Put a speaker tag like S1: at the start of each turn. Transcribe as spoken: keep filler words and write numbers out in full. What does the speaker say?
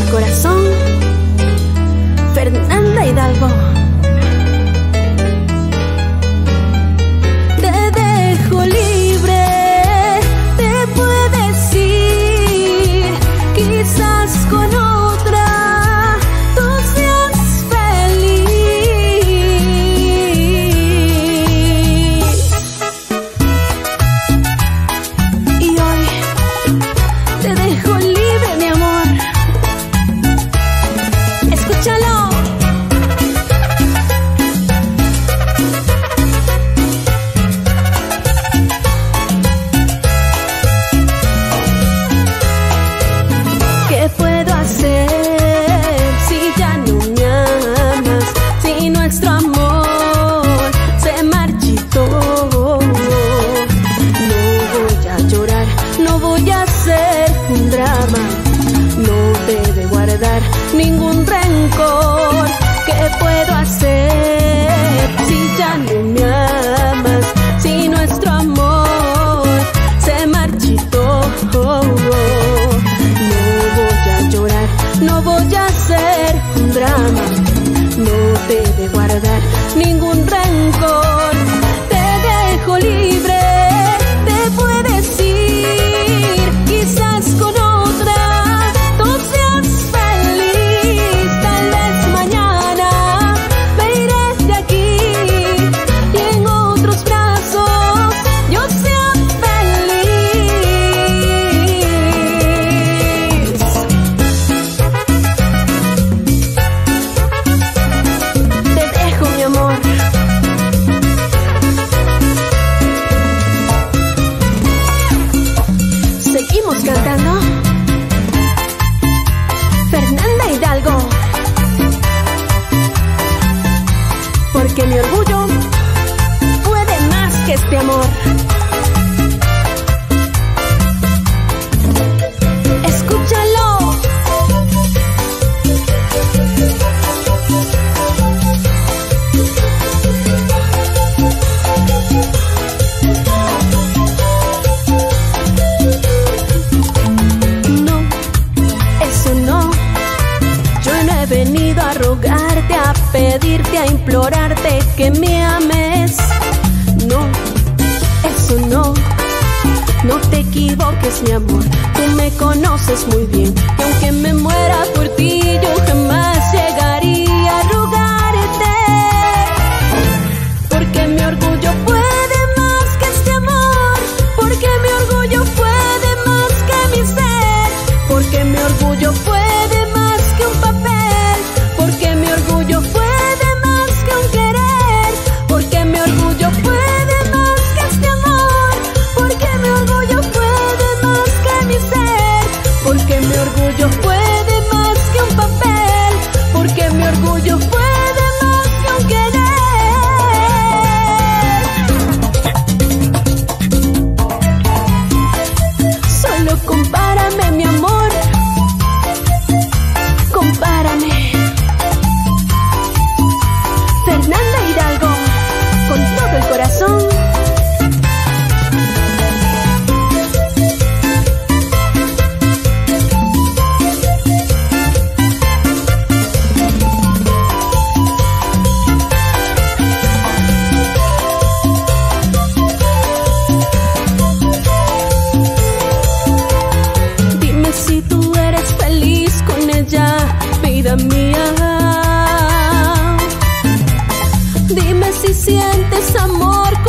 S1: corazón, Fernanda Hidalgo. Te dejo libre, te puedes ir, quizás con otra tú seas feliz. Y hoy te dejo libre, mi amor. Escúchalo. ¿Qué puedo hacer si ya no me amas? Si nuestro amor se marchitó. No voy a llorar, no voy a hacer un drama, no debe guardar ningún rencor. ¿Qué puedo hacer si ya no me amas? Si nuestro amor se marchitó. No voy a llorar, no voy a hacer un drama, no debe guardar ningún rencor. Te dejo libre, te puedes ir, quizás con otra tú seas feliz. Tal vez mañana me iré de aquí y en otros brazos yo sea feliz. Te dejo, mi amor. Seguimos cantando. Fernanda Hidalgo. Porque mi orgullo puede más que este amor. Escúchalo. No, eso no. Yo no he venido a rogarte, a pedirte, a implorarte que me ames. No, eso no. No te equivoques, mi amor, tú me conoces muy bien. Y aunque me muera por ti, yo jamás llegaría a rogarte. Porque mi orgullo puede más que este amor. Porque mi orgullo puede más que mi ser. Porque mi orgullo puede más que un papel. Porque mi orgullo puede más que un querer. Porque mi orgullo puede más que este amor. Porque mi orgullo puede más que mi ser. Porque mi orgullo puede más que un papel. Porque mi orgullo puede más que un querer. Solo compárame, mi amor. Compárame. Fernanda Hidalgo, con todo el corazón. Dime si tú eres feliz con ella, vida mía. Dime si sientes amor